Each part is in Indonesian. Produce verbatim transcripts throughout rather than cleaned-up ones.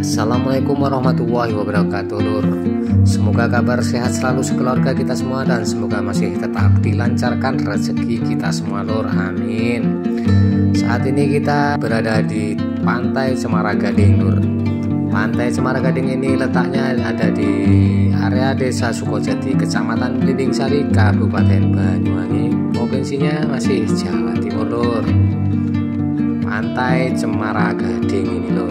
Assalamualaikum warahmatullahi wabarakatuh Lur. Semoga kabar sehat selalu sekeluarga kita semua, dan semoga masih tetap dilancarkan rezeki kita semua Lur, amin. Saat ini kita berada di Pantai Cemara Gading Lur. Pantai Cemara Gading ini letaknya ada di area Desa Sukojati, Kecamatan Belimbing Sari, Kabupaten Banyuwangi, provinsinya masih Jawa Timur Lur. Pantai Cemara Gading ini Lur.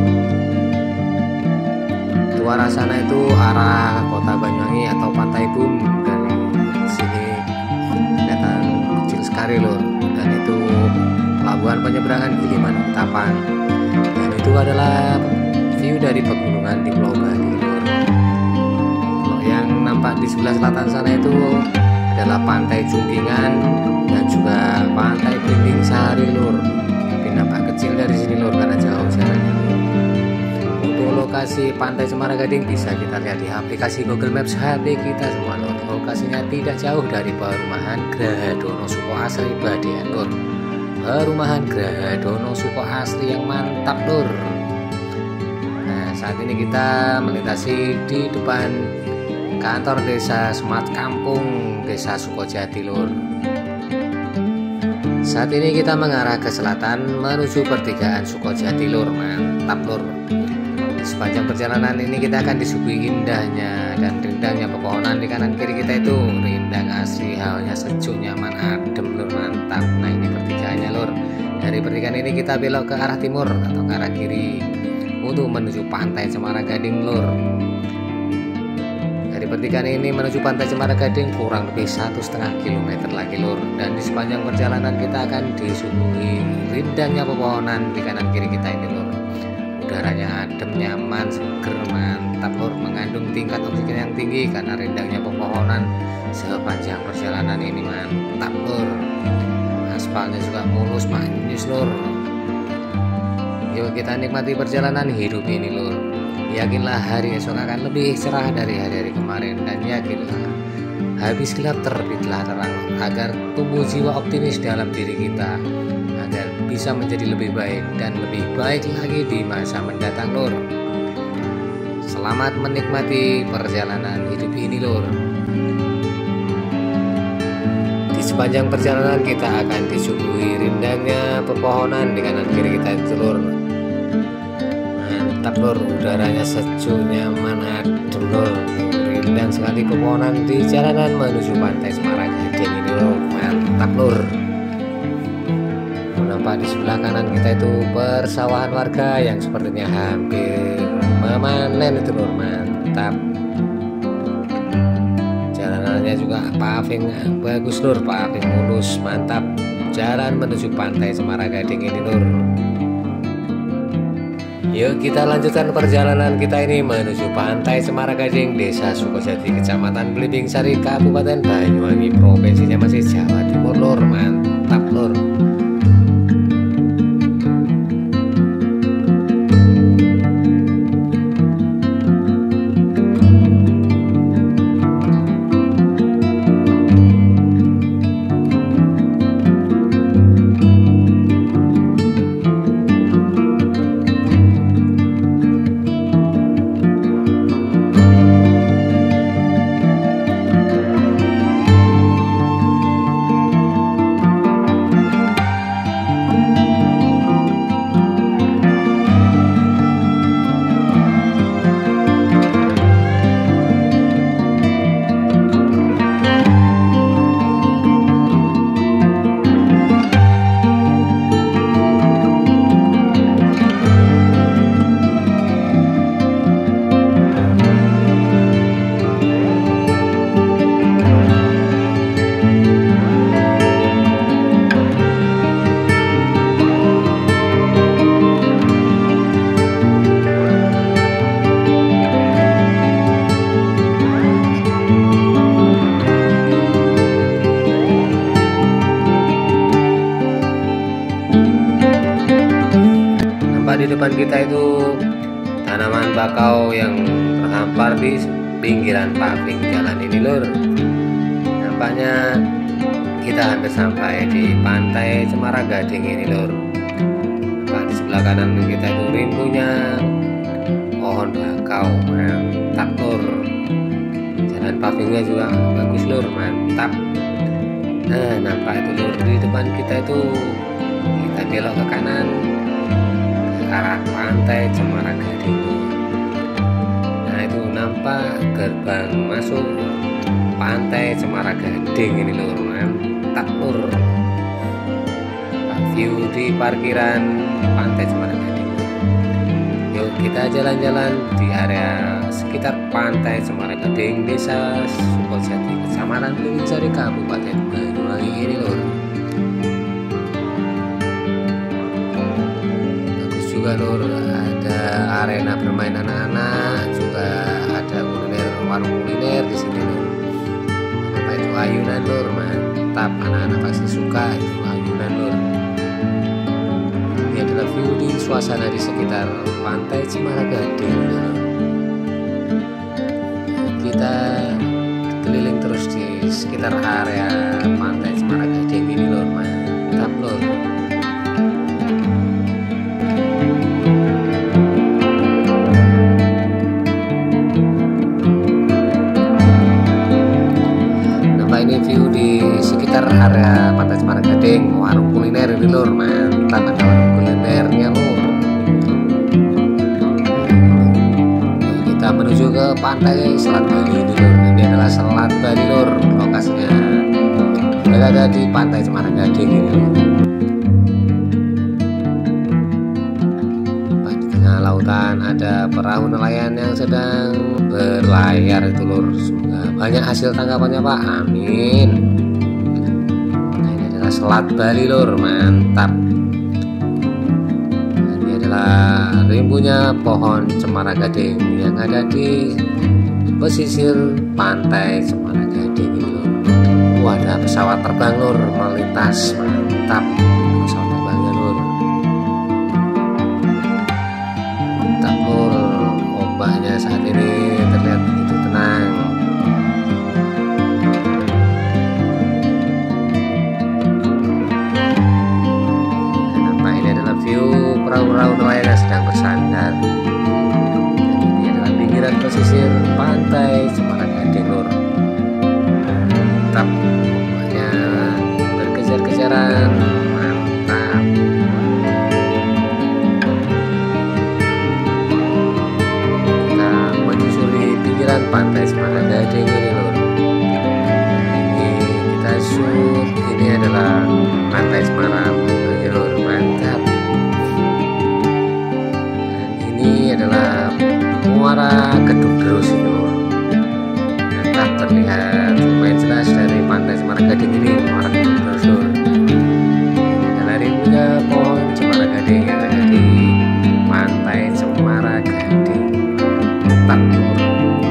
Itu arah sana itu arah kota Banyuwangi atau Pantai Bum. Dari sini kelihatan kecil sekali Lur. Dan itu pelabuhan penyeberangan Giliman Ketapang. Dan itu adalah view dari pegunungan di Pulau Bali Lur. Kalau yang nampak di sebelah selatan sana itu adalah Pantai Jungkingan dan juga Pantai Belimbing Sari Lur. Tapi nampak kecil dari sini Lur karena jauh jaraknya. Untuk lokasi Pantai Cemara Gading bisa kita lihat di aplikasi Google Maps H P kita semua Lur. Lokasinya tidak jauh dari perumahan Graha Dono Suko Asri Badean Lur. Perumahan Graha Dono Suko Asri yang mantap Lur. Nah, saat ini kita melintasi di depan kantor desa Semat Kampung Desa Sukojati Lur. Saat ini kita mengarah ke selatan menuju pertigaan Sukojati Lur, mantap Lur. Sepanjang perjalanan ini kita akan disuguhi indahnya dan rindangnya pepohonan di kanan kiri kita itu. Rindang asri, hawanya sejuk, nyaman, adem Lur, mantap. Nah, ini pertigaannya Lur. Dari pertigaan ini kita belok ke arah timur atau ke arah kiri untuk menuju Pantai Cemara Gading Lur. Dari pertigaan ini menuju Pantai Cemara Gading kurang lebih satu setengah kilometer lagi Lur. Dan di sepanjang perjalanan kita akan disuguhi rindangnya pepohonan di kanan kiri kita ini Lur. Udaranya adem, nyaman, seger, mantap Lur. Mengandung tingkat oksigen yang tinggi karena rindangnya pepohonan sepanjang perjalanan ini, mantap Lur. Aspalnya juga mulus, manis Lur. Yuk kita nikmati perjalanan hidup ini Lur. Yakinlah hari esok akan lebih cerah dari hari-hari kemarin, dan yakinlah habis gelap terbitlah terang, agar tumbuh jiwa optimis dalam diri kita agar bisa menjadi lebih baik dan lebih baik lagi di masa mendatang Lur. Selamat menikmati perjalanan hidup ini Lur. Di sepanjang perjalanan kita akan disuguhi rindangnya pepohonan di kanan kiri kita itu Lur. Mantap Lur, udaranya sejuk, nyaman, adem Lur. Rindang sekali pepohonan di jalanan menuju Pantai Cemara Gading ini Lur, mantap Lur. Nampak di sebelah kanan kita itu persawahan warga yang sepertinya hampir memanen itu Lur, mantap. Jalanannya juga paving bagus Lur, paving mulus, mantap. Jalan menuju Pantai Cemara Gading ini Lur. Yuk kita lanjutkan perjalanan kita ini menuju Pantai Cemara Gading, Desa Sukojati, Kecamatan Belimbing Sari, Kabupaten Banyuwangi, provinsinya masih Jawa Timur Lur, mantap Lur. Di depan kita itu tanaman bakau yang terhampar di pinggiran paving jalan ini Lur. Nampaknya kita hampir sampai di Pantai Cemara Gading ini Lur. Nampak di sebelah kanan kita itu rimbunya pavingnya juga bagus lur, mantap. Nah nampak itu lur, di depan kita itu kita belok ke kanan ke arah pantai Cemara Gading. Nah itu nampak gerbang masuk pantai Cemara Gading ini lur, mantap lur. View di parkiran pantai Cemara Gading. Yuk kita jalan-jalan di area sekitar pantai Cemara Gading, Desa Sukoljati, Kecamatan Liwinsari, Kabupaten Banyuwangi ini lur. Bagus juga lur, ada arena bermain anak-anak, juga ada kuliner, warung kuliner di sini lur. Apa itu ayunan lur, mantap, anak-anak pasti suka itu ayunan lur. Ini adalah view di suasana di sekitar pantai Cemara Gading. Kita keliling terus di sekitar area pantai Cemara Gading ini lur, mantap lur. Nampak ini view di sekitar area pantai Cemara Gading, warung kuliner ini lur, mantap, ada warung kulinernya lur. Kita menuju ke pantai Selat Bali ini lur. Ini adalah Selat Bali lur, lokasinya berada di pantai Cemara Gading ini lur. Di tengah lautan ada perahu nelayan yang sedang berlayar itu lur. Semoga banyak hasil tangkapannya pak, amin. Nah, ini adalah Selat Bali lur, mantap. Rimbunya pohon Cemara Gading yang ada di pesisir pantai Cemara Gading ini lur. Wah, ada pesawat terbang lur melintas, mantap pesawat terbangnya lur. Mantap lur, ombaknya saat ini terlihat begitu tenang. Nah, ini adalah view perahu-perahu nelayan yang sedang bersandar. Dan ini adalah pinggiran pesisir pantai Cemara Gading lur. Mantap, pokoknya berkejar-kejaran, mantap. Kita menyusuri pinggiran pantai Cemara Gading ini lur. Nah, ini kita shoot, ini adalah pantai Cemara Gading lur, mantap. Ini adalah muara Kedung Derus ini lur. Mantap, terlihat lumayan jelas dari pantai Cemara Gading ini muara Kedung Derus lur. Ini adalah rimbunya pohon Cemara Gading yang ada di pantai Cemara Gading. Mantap lur.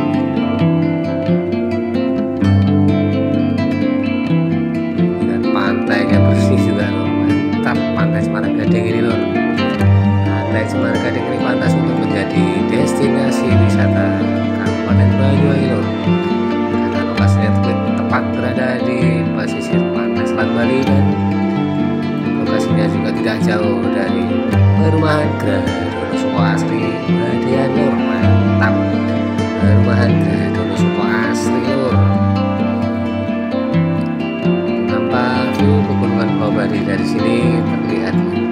Dan pantainya bersih juga lur, mantap pantai Cemara Gading ini lur. Pantai Cemara Gading ini pantas untuk menjadi destinasi wisata Kabupaten Banyuwangi lur, karena lokasinya tepat berada di pesisir pantai Selat Bali dan lokasinya juga tidak jauh dari perumahan Gradono Suko Asri Badian lur, mantap, perumahan Gradono Suko Asri lur. Nampak view pegunungan Pulau Bali dari sini terlihat.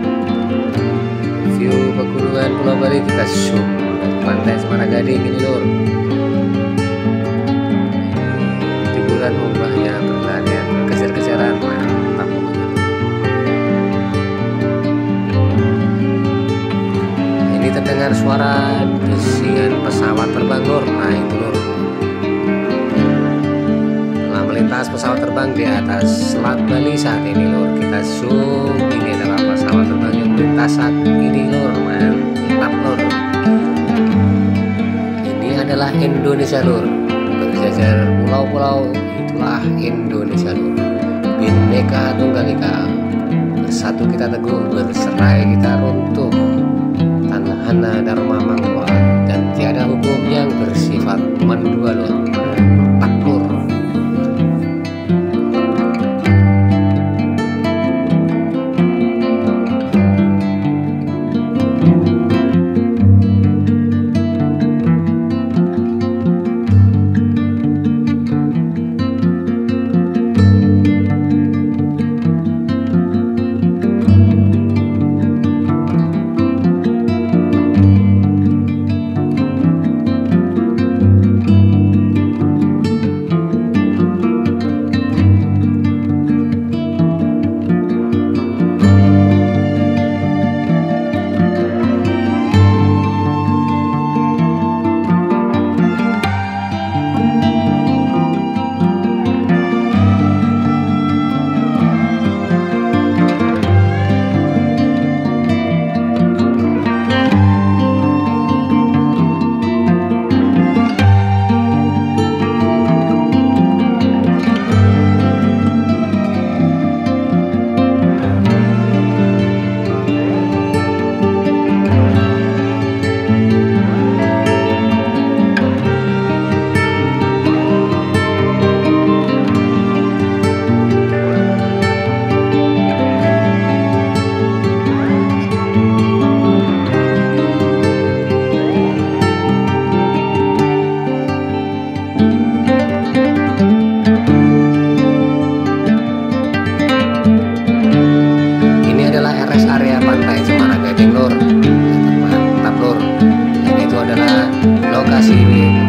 View pegunungan Pulau Bali kita zoom dari pantai Cemara Gading ini lur. Tiburan ombaknya berlarian berkejar-kejaran, mantap. Ini terdengar suara desingan pesawat terbang lur. Nah itu lur, telah melintas pesawat terbang di atas Selat Bali saat ini lur. Kita zoom, ini adalah pesawat terbang yang melintas saat ini lur, mantap lur. Ini adalah Indonesia lur, berjajar pulau-pulau, itulah Indonesia lur. Bhinneka Tunggal Ika, bersatu kita teguh, bercerai kita runtuh. Tanahana Dharma Mangwa, dan tiada hukum yang bersifat mendua lur, mantap lur.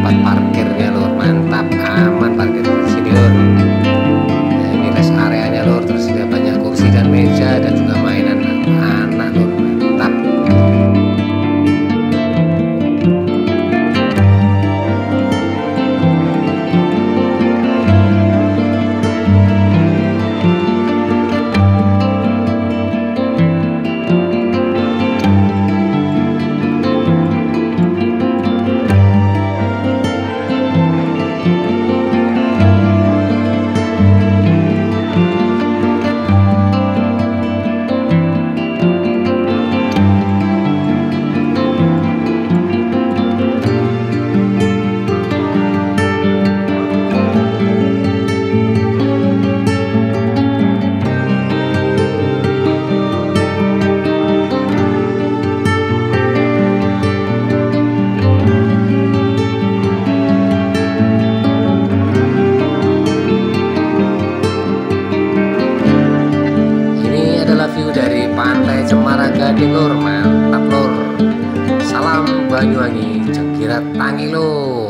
tempat parkirnya lur, mantap, aman parkir di sini lur. Nah, ini rest areanya lur, terus ada banyak kursi dan meja dan juga mainan anak lur, mantap. View dari Pantai Cemara Gading lur, mantap lur. Salam Banyuwangi, Jengkirat Tangi lur.